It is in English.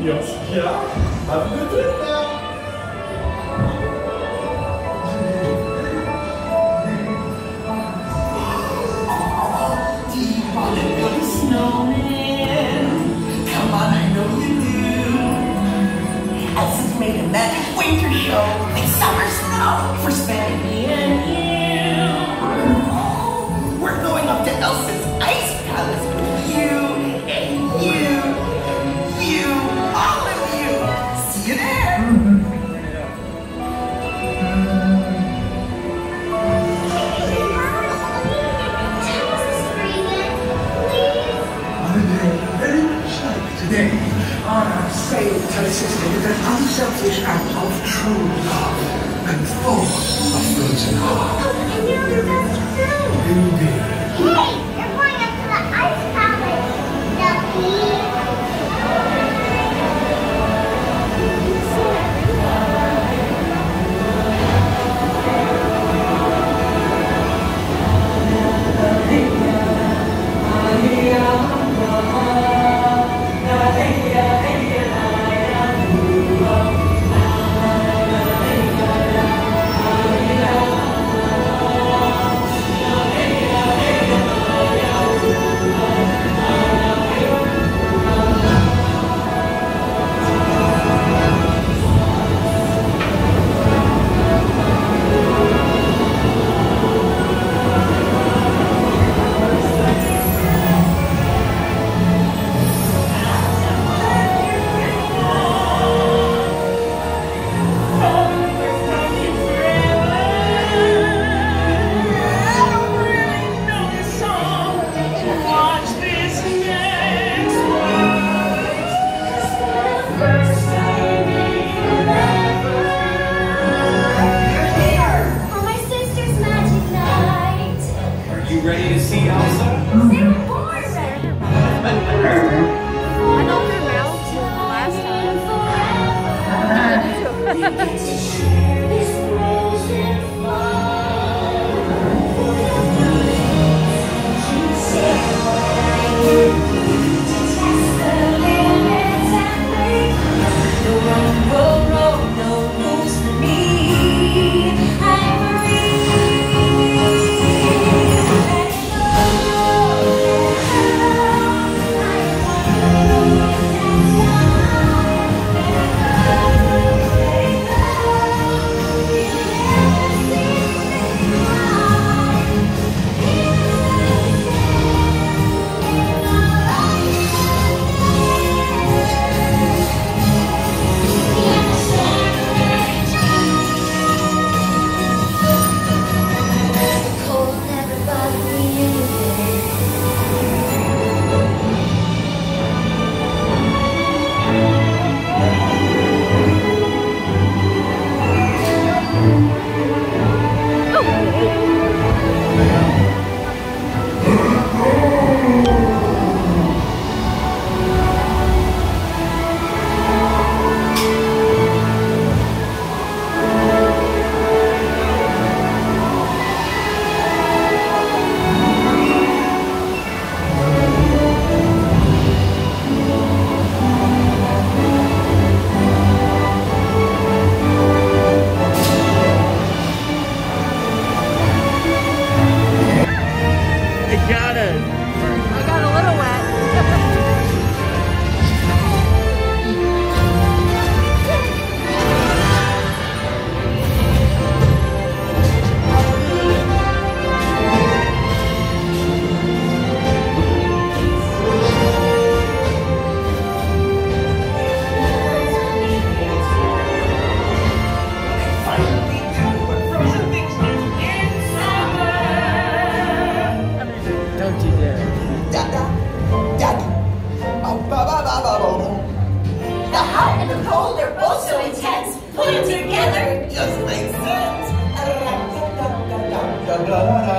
Yeah. Have a good trip now. Do you want to build a snowman? Come on, I know you do. Elsa's made a magic winter show with summer snow for Spanky and you. We're going up to Elsa's ice palace with you and you and you, all of you. See you there. Today, on our sail telesystem is an unselfish act of true love and full of frozen heart. Oh, and you're the best friend. Indeed. Hey, you're going up to the ice palace, Ducky. Ready to see Elsa? They were born ready. I know their mouths last time. The hot and the cold, they're both so intense. Put them together just makes sense.